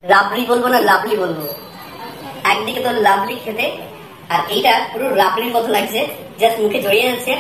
রাবড়ি বলবো না লাভলি বলবো। একদিকে তো লাভলি খেতে, আর এইটা পুরো রাবড়ির মতো লাগছে, জাস্ট মুখে জড়িয়ে যাচ্ছে।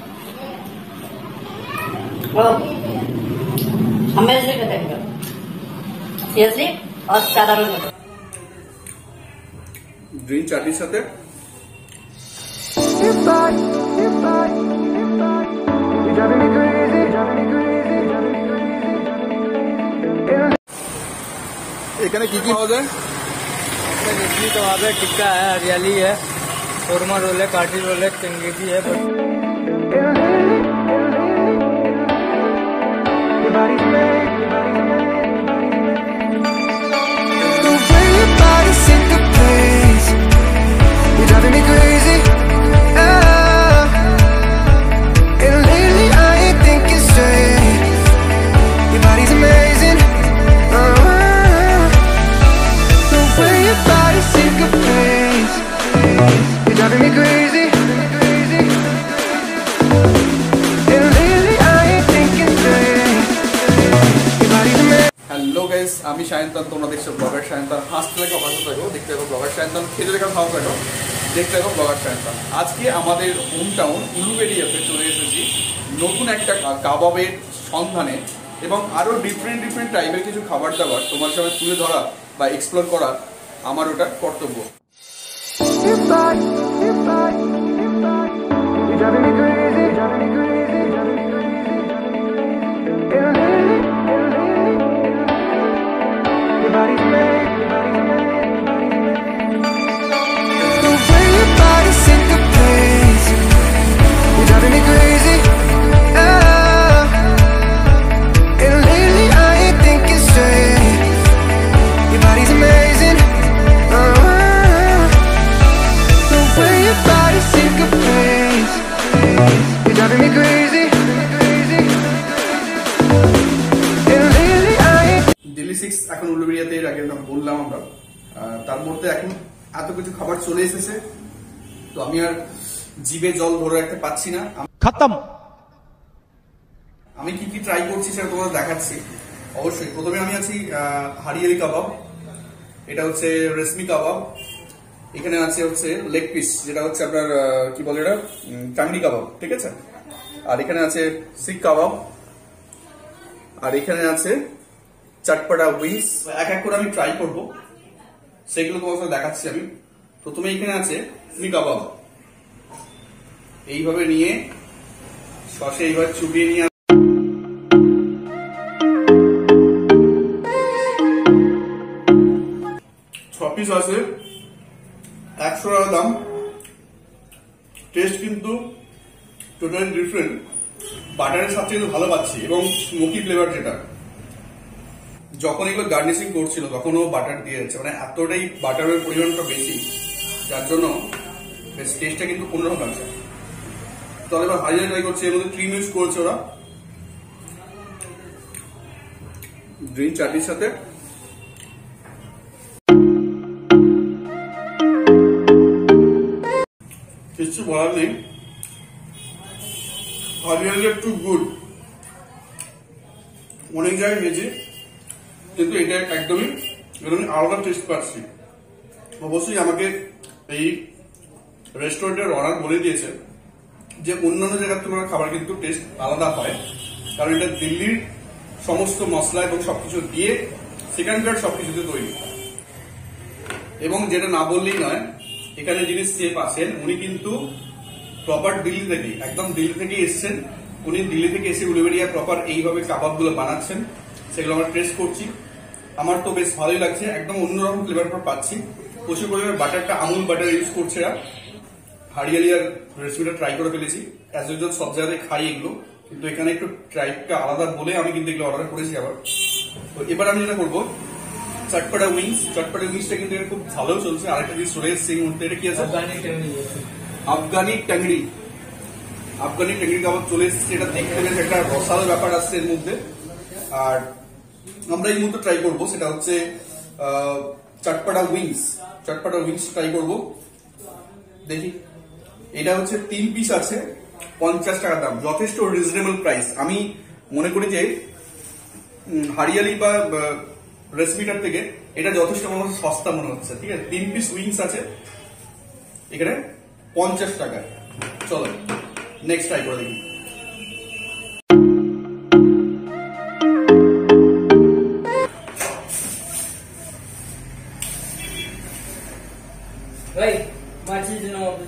সিরিয়াসলি অসাধারণ। গ্রিন চাটনির সাথে এখানে কি কি পাওয়া যায়? इडली कबाब है, टिक्का है, हरियाली है, शोरमा रोल है, काठी रोल है, चंगेजी है। হ্যালো গাইস, আমি সায়ন্তন, তোমরা দেখছো ব্লগার সায়ন্তন। হাসতে থাকো, হাসতে থাকো, দেখতে থাকো ব্লগার সায়ন্তন, খেতে থাকো, খাওয়া থাকো, দেখতে থাকো ব্লগার সায়ন্তন। আজকে আমাদের হোম টাউন উলুবেড়িয়াতে চলে এসেছি নতুন একটা কাবাবের সন্ধানে, এবং আরও ডিফারেন্ট টাইপের কিছু খাবার দাবার তোমার সামনে তুলে ধরা বা এক্সপ্লোর করা আমার ওটা কর্তব্য। দিল্লি 6 এখন উলুবেড়িয়াতে, এর আগে বললাম আমরা, তার মধ্যে এখন এত কিছু খাবার চলে এসেছে, তো আমি আর জিভে জল ধরে রাখতে পারছি না। খতম। আমি কি কি ট্রাই করছি সেটা তোমাদের দেখাচ্ছি অবশ্যই। প্রথমে আমি আছি হারিয়ালি কাবাব, এটা হচ্ছে রেশমি কাবাব, এখানে আছে হচ্ছে লেগ পিস, যেটা হচ্ছে আপনার কি বলে এটা, টাংরি কাবাব, ঠিক আছে। আর এখানে আছে শিক কাবাব, আর এখানে আছে চটপটা উইংস। এক এক করে আমি ট্রাই করব, সেগুলো তোমার সাথে দেখাচ্ছি আমি। প্রথমে এখানে আছে মি কাবাব, এইভাবে নিয়ে সসে এইভাবে চুবিয়ে নিয়ে 6 পিস আছে, 100 টাকা দাম। টেস্ট কিন্তু টোটালি ডিফারেন্ট, বাটারের সাথে কিন্তু ভালো পাচ্ছি, এবং স্মোকি ফ্লেভার যেটা। যখন এগুলো গার্নিশিং করছিল তখনও বাটার দিয়ে যাচ্ছে, মানে এতটাই বাটারের পরিমাণটা বেশি, যার জন্য বেশ টেস্টটা কিন্তু অন্যরকম লাগছে। তাহলে এবার হারিয়ে ট্রাই করছি, এর মধ্যে ক্রিম ইউজ করেছে ওরা। গ্রিন চাটনির সাথে কিছু বলার নেই, হারিয়ালি টু গুড। অনেক জায়গায় গেছি, কিন্তু এটা একদমই আলাদা টেস্ট পাচ্ছি। অবশ্যই আমাকে এই রেস্টুরেন্টের অনার বলে দিয়েছে যে অন্যান্য জায়গার তুলনায় খাবার কিন্তু টেস্ট আলাদা হয়, কারণ এটা দিল্লির সমস্ত মশলা এবং সবকিছু দিয়ে সেখানকার সবকিছুতে তৈরি। এবং যেটা না বললেই নয়, এখানে যিনি শেফ আছেন উনি কিন্তু প্রপার দিল্লি থেকে, একদম দিল্লি থেকে এসছেন। উনি দিল্লি থেকে এসে উলুবেড়িয়া প্রপার এইভাবে কাবাবগুলো বানাচ্ছেন, সেগুলো আমরা টেস্ট করছি। আমার তো বেশ ভালোই লাগছে, একদম অন্যরকম ফ্লেভার পাচ্ছি। প্রচুর পরিমাণে বাটারটা আমুল বাটার ইউজ করছে এরা। হারিয়ালি আর রেসিপিটা ট্রাই করে ফেলেছি, অ্যাজ ইউজুয়াল সব জায়গায় খাই এগুলো, কিন্তু এখানে একটু ট্রাইটা আলাদা বলে আমি কিন্তু এগুলো অর্ডার করেছি আবার। তো এবার আমি যেটা করবো, চটপটা উইংস, চটপটা উইংসটা কিন্তু খুব ভালো চলছে। আরেকটা জিনিস চলে এসছে এই মুহূর্তে, এটা কি আছে? আফগানি ট্যাংরি, আফগানি ট্যাংরি কাবাব চলে এসছে। এটা দেখতে গেলে একটা রসালো ব্যাপার আসছে এর মধ্যে। আর আমরা এই মুহূর্তে ট্রাই করবো, সেটা হচ্ছে চটপটা উইংস। চটপটা উইংস ট্রাই করবো, দেখি। এটা হচ্ছে 3 পিস আছে, 50 টাকা দাম, যথেষ্ট রিজনেবল প্রাইস। আমি মনে করি যে হারিয়ালি বা রেসমিটার থেকে এটা যথেষ্ট আমার কাছে সস্তা মনে হচ্ছে। ঠিক আছে, 3 পিস উইংস আছে এখানে 50 টাকায়। চলো নেক্সট ট্রাই করে দেখি। ভাই মাছি দিন অফিস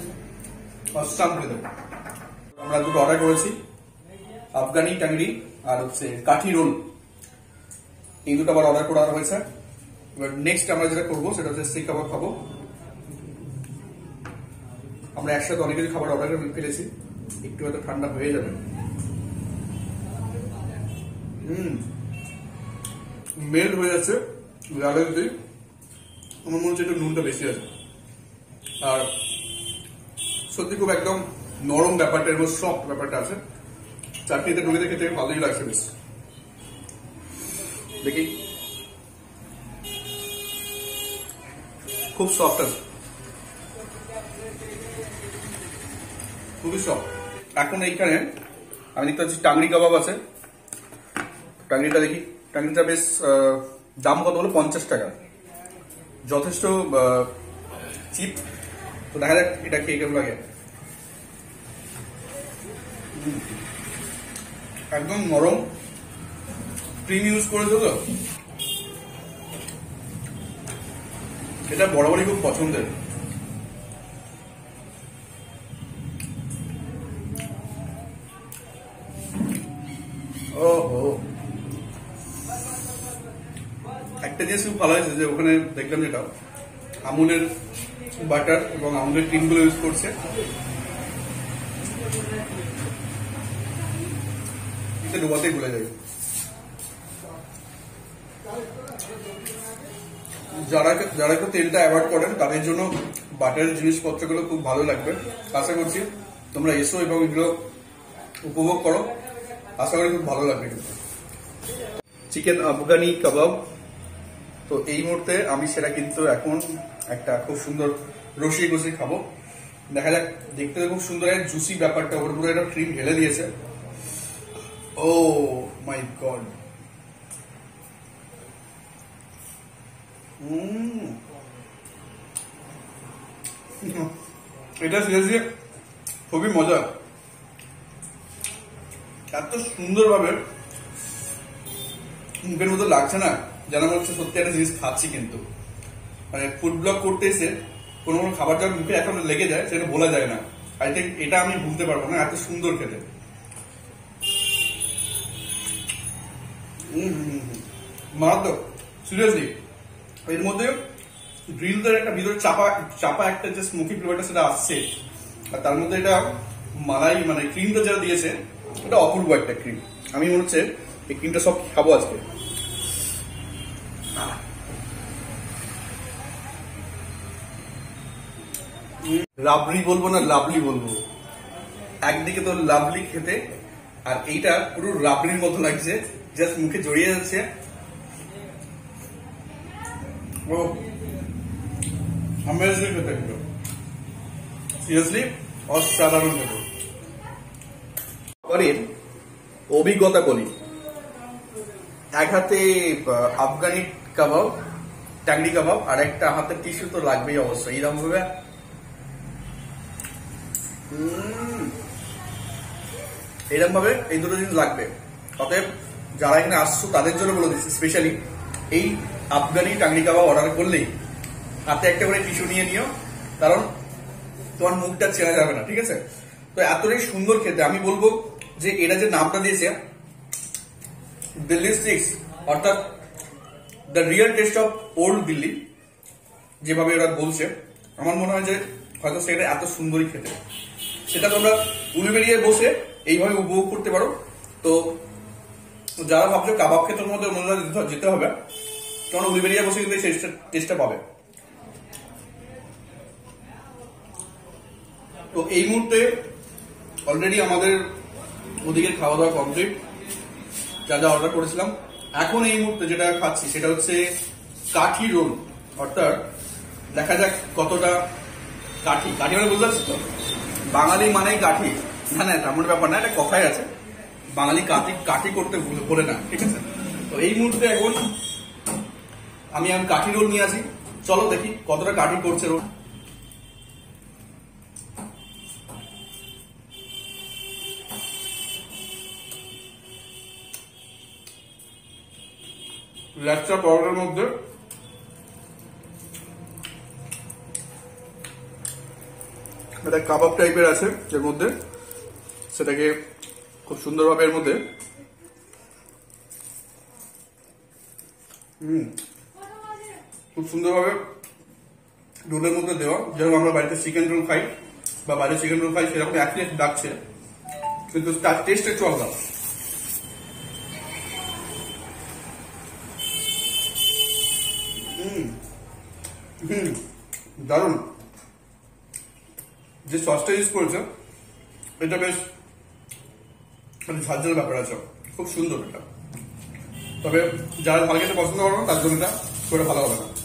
আমরা দুটো অর্ডার করেছি, আফগানি টাংরি আর হচ্ছে কাঠি রোল, এই দুটো আবার অর্ডার করা হয়েছে। এবার নেক্সট আমরা যেটা করবো সেটা হচ্ছে শিক কাবাব খাবো। আমরা একসাথে অনেক কিছু খাবার অর্ডার করে ফেলেছি, একটু হয়তো ঠান্ডা হয়ে যাবে। মেল্ট হয়ে যাচ্ছে লাগাতে, আমার মনে হচ্ছে একটু নুনটা বেশি আছে। আর সত্যি খুব একদম নরম ব্যাপারটা এবং সফট ব্যাপারটা আছে, চাটনিতে ঢুকে খেতে ভালোই লাগছে বেশ। দেখি, খুব সফট আছে, খুবই সফট। এখন এইখানে আমি দেখতে পাচ্ছি টাংরি কাবাব আছে, টাংরিটা দেখি। টাংরিটা বেশ দাম কত হলো? 50 টাকা, যথেষ্ট চিপ। তো দেখা যাক এটা খেয়ে কেমন লাগে। একদম নরম, ক্রিম ইউজ করেছো তো, এটা বরাবরই খুব পছন্দের। ওহো, একটা জিনিস খুব ভালো হয়েছে যে ওখানে দেখলাম যেটা আমুলের বাটার এবং আমুলের ক্রিম গুলো ইউজ করছে, এটা ডোবাতেই ভুলে যাবে। যারা একটু তেলটা অ্যাভয়েড করেন তাদের জন্য বাটারের জিনিসপত্রগুলো খুব ভালো লাগবে। আশা করছি তোমরা এসো এবং এগুলো উপভোগ করো, আশা করি খুব ভালো লাগবে। চিকেন আফগানি কাবাব, তো এই মুহূর্তে আমি সেটা কিন্তু এখন একটা খুব সুন্দর রসিয়ে কষিয়ে খাবো। দেখা যাক, দেখতে খুব সুন্দর এক জুসি ব্যাপারটা, ওর পুরো একটা ক্রিম ঢেলে দিয়েছে। ও মাই গড, এটা সিরিয়াসলি খুবই মজা। এত সুন্দর ভাবে মুখের মতো লাগছে না, যেন মনে হচ্ছে সত্যি একটা জিনিস খাচ্ছি। কিন্তু মানে ফুড ব্লগ করতে এসে কোনো কোনো খাবার যখন মুখে এখন লেগে যায় সেটা বলা যায় না। আই থিঙ্ক এটা আমি ভুলতে পারবো না, এত সুন্দর খেতে। মারাত্মক সিরিয়াসলি। এর মধ্যে গ্রিলদের একটা ভিতরে চাপা একটা যে স্মোকি ফ্লেভারটা সেটা আসছে, আর তার মধ্যে এটা মালাই মানে ক্রিমটা যারা দিয়েছে এটা অপূর্ব একটা ক্রিম। আমি মনে হচ্ছে এই ক্রিমটা সব খাবো আজকে। রাবড়ি বলবো না লাভলি বলবো, একদিকে তো লাভলি খেতে, আর এইটা পুরো রাবড়ির মতো লাগছে, জাস্ট মুখে জড়িয়ে যাচ্ছে। ও অ্যামেজিং খেতে, সিরিয়াসলি অসাধারণ খেতে। পরের অভিজ্ঞতা বলি, এক হাতে আফগানি কাবাব, টাংরি কাবাব, আর একটা হাতে টিস্যু তো লাগবেই অবশ্যই। এইরকম ভাবে এইরকম ভাবে এই দুটো জিনিস লাগবে। অতএব যারা এখানে আসছো তাদের জন্য বলে দিচ্ছি, স্পেশালি এই আফগানি টাংরি কাবাব অর্ডার করলেই হাতে একটা করে টিস্যু নিয়ে নিও, কারণ তোমার মুখটা চেনা যাবে না। ঠিক আছে, তো এতটাই সুন্দর খেতে। আমি বলবো যে এটা যে নামটা দিয়েছে দিল্লি স্টিক্স, অর্থাৎ the real taste of old Delhi, যেভাবে ওরা বলছে, আমার মনে হয় যে হয়তো সেটা এত সুন্দরই খেতে, সেটা তোমরা উলুবেড়িয়ায় বসে এইভাবে উপভোগ করতে পারো। তো যারা ভাবছো কাবাব ক্ষেত্রের মধ্যে যেতে হবে, তোমরা উলুবেড়িয়ায় বসে কিন্তু সেই টেস্টটা পাবে। তো এই মুহূর্তে অলরেডি আমাদের ওদিকে খাওয়া দাওয়া কমপ্লিট, যা যা অর্ডার করেছিলাম। এখন এই মুহূর্তে যেটা খাচ্ছি সেটা হচ্ছে কাঠি রোল, অর্থাৎ দেখা যাক কতটা কাঠি। কাঠি মানে বুঝতে পারছি তো, বাঙালি মানেই কাঠি, না না তেমন ব্যাপার না, এটা কথাই আছে, বাঙালি কাঠি কাঠি করতে বলে না। ঠিক আছে, তো এই মুহূর্তে এখন আমি কাঠি রোল নিয়ে আসি, চলো দেখি কতটা কাঠি করছে রোল। ল্যাচা পরোটার মধ্যে একটা কাবাব টাইপের আছে এর মধ্যে, সেটাকে খুব সুন্দরভাবে এর মধ্যে খুব সুন্দরভাবে রোলের মধ্যে দেওয়া। যেরকম আমরা বাড়িতে চিকেন রোল খাই বা বাইরে চিকেন রোল খাই সেরকম একই ডাকছে, কিন্তু তার টেস্ট একটু আলাদা। দারুণ। যে সসটা ইউজ করেছে এটা বেশ মানে ঝালঝাল ব্যাপার আছে, খুব সুন্দর এটা। তবে যারা ঝাল খেতে পছন্দ করো তার জন্য এটা করে ভালো হবে না।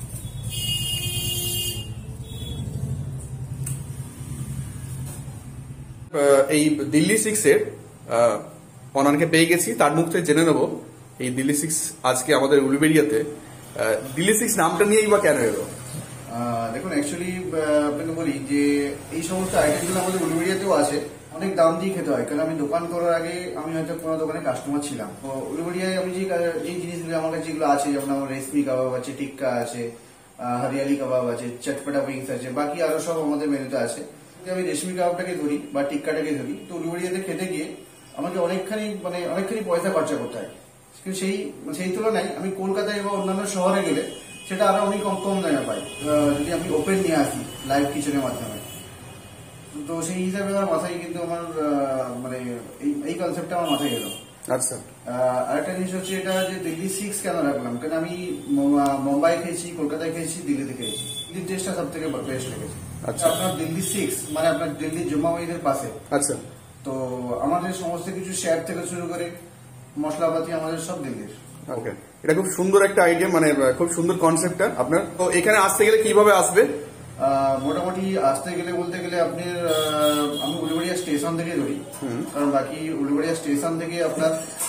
এই দিল্লি 6 এর অনানকে পেয়ে গেছি, তার মুখ থেকে জেনে নেবো এই দিল্লি 6 আজকে আমাদের উলুবেড়িয়াতে দিল্লি 6 নামটা নিয়েই বা কেন এলো। দেখুন অ্যাকচুয়ালি আপনাকে বলি যে এই সমস্ত আইটেমগুলো আমাদের উলুবেড়িয়াতেও আছে, অনেক দাম দিয়ে খেতে হয়। কারণ আমি দোকান করার আগে আমি হয়তো কোনো দোকানে কাস্টমার ছিলাম, তো উলুবেড়িয়ায় আমি যে জিনিসগুলো আমার কাছে যেগুলো আছে, যেমন আমার রেশমি কাবাব আছে, টিক্কা আছে, হরিয়ালি কাবাব আছে, চটপটা উইংস আছে, বাকি আরো সব আমাদের মেনুতে আছে। আমি রেশমি কাবাবটাকে ধরি বা টিক্কাটাকে ধরি, তো উলুবেড়িয়াতে খেতে গিয়ে আমাকে অনেকখানি পয়সা খরচা করতে হয়। কিন্তু সেই তুলনায় আমি কলকাতায় বা অন্যান্য শহরে গেলে সেটা আরো অনেক কম দামে পাই, যদি আমি ওপেন নিয়ে আসি লাইভ কিচেনের মাধ্যমে। তো সেই হিসাবে আমার মাথায় কিন্তু আমার মানে এই কনসেপ্টটা আমার মাথায় এলো। আচ্ছা, আরেকটা জিনিস হচ্ছে এটা যে দিল্লি 6 কেন রাখলাম, কারণ আমি মুম্বাই খেয়েছি, কলকাতায় খেয়েছি, দিল্লিতে খেয়েছি, দিল্লির টেস্টটা সব থেকে বেস্ট লেগেছে। আচ্ছা। আপনার দিল্লি 6 মানে আপনার দিল্লি জুম্মা মসজিদের পাশে। আচ্ছা, তো আমাদের সমস্ত কিছু শেয়ার থেকে শুরু করে মশলাপাতি আমাদের সব দিল্লির। ওকে, এটা খুব সুন্দর একটা আইডিয়া, মানে খুব সুন্দর কনসেপ্টটা আপনার। তো এখানে আসতে গেলে কিভাবে আসবে? মোটামুটি আসতে গেলে বলতে গেলে আপনার আমি উলুবেড়িয়া স্টেশন থেকে ধরি, কারণ বাকি উলুবেড়িয়া স্টেশন থেকে আপনার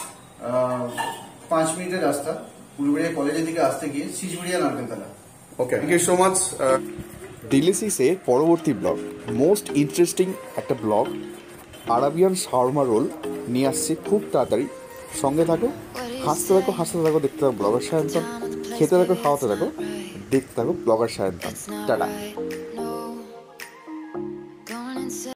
5 মিনিটের রাস্তা। উলুবেড়িয়া কলেজের দিকে আসতে গিয়ে Sijuria Narkeltala. Okay, thank you so much. Delhi 6 এর পরবর্তী ব্লগ, মোস্ট ইন্টারেস্টিং একটা ব্লগ, আরাবিয়ান শাওয়ারমা রোল নিয়ে আসছে খুব তাড়াতাড়ি। সঙ্গে থাকো, হাসতে থাকো, দেখতে থাকো ব্লগার সায়ন্তন, খেতে থাকো, খাওয়াতে থাকো, দেখতে থাকো ব্লগার সায়ন্তন। টাটা।